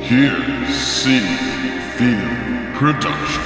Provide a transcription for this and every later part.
Hear, see, feel Productions.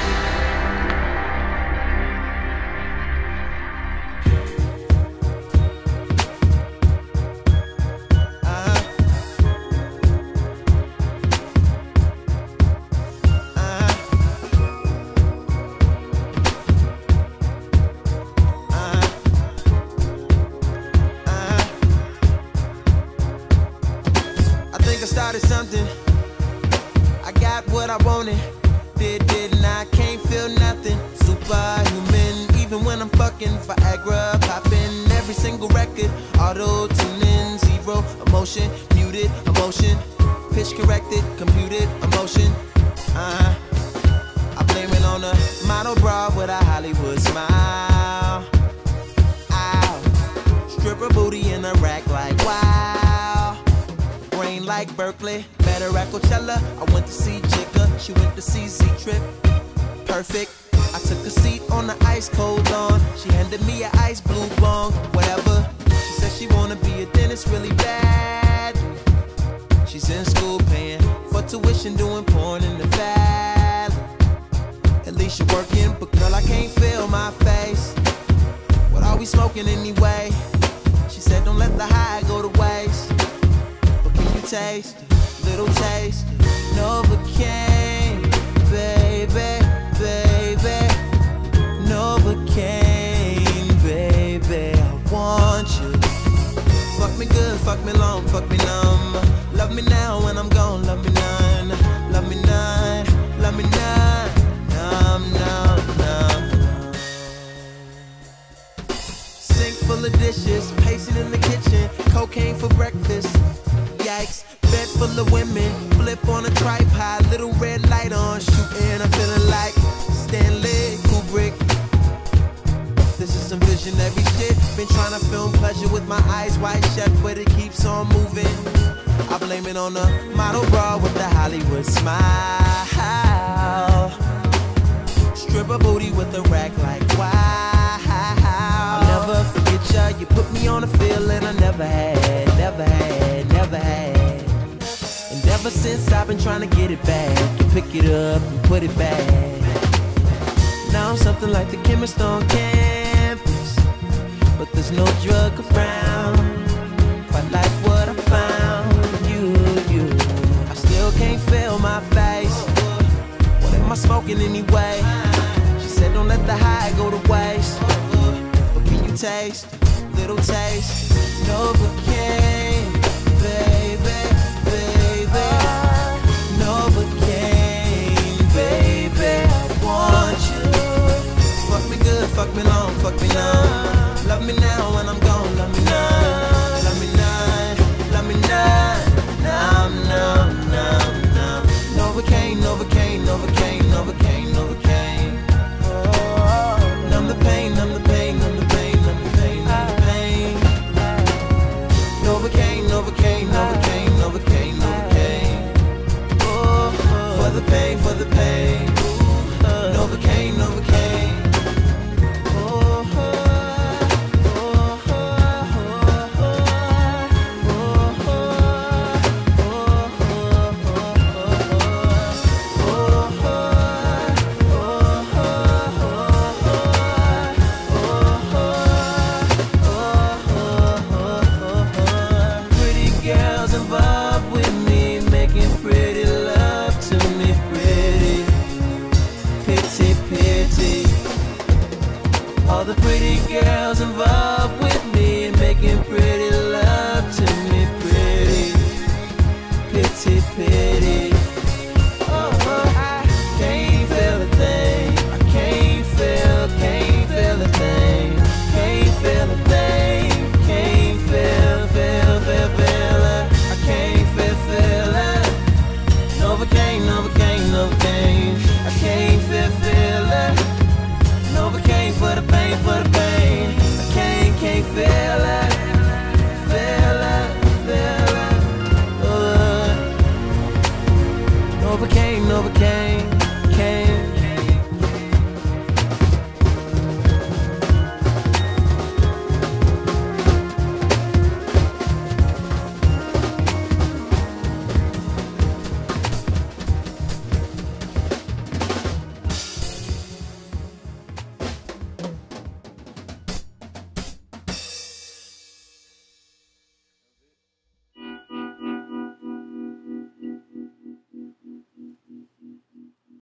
I started something, I got what I wanted, didn't I? Can't feel nothing, superhuman. Even when I'm fucking Viagra, popping every single record, auto-tuning, zero emotion, muted emotion, pitch corrected, computed emotion. I blame it on a model bra with a Hollywood smile. Ow, stripper booty in a rack like wow. Brain like Berkeley, met her at Coachella. I went to see Jigga, she went to see Z-Trip. Perfect, I took a seat on the ice cold lawn. She handed me an ice blue bong, whatever. She said she wanna be a dentist really bad. She's in school paying for tuition, doing porn in the valley. At least you're working, but girl, I can't feel my face. What are we smoking anyway? She said don't let the high go to waste. Taste, little taste, Novacane, baby, baby, Novacane, baby, I want you. Fuck me good, fuck me long, fuck me numb. Love me now when I'm gone, love me none, love me none, love me none, numb, numb, numb. Sink full of dishes, pacing in the kitchen, cocaine for breakfast. Yikes, bed full of women, flip on a tripod, little red light on, shooting, I'm feeling like Stanley Kubrick. This is some visionary shit, been trying to film pleasure with my eyes wide shut, but it keeps on moving. I blame it on the model bra with the Hollywood smile. Stripper booty with a rack like wow. I'll never forget ya, you put me on a feeling I never had, never had, never had. And ever since I've been trying to get it back, you pick it up and put it back. Now I'm something like the chemist on campus, but there's no drug around, quite like what I found. You, I still can't feel my face. What am I smoking anyway? She said don't let the high go to waste. But can you taste, little taste, Novacane?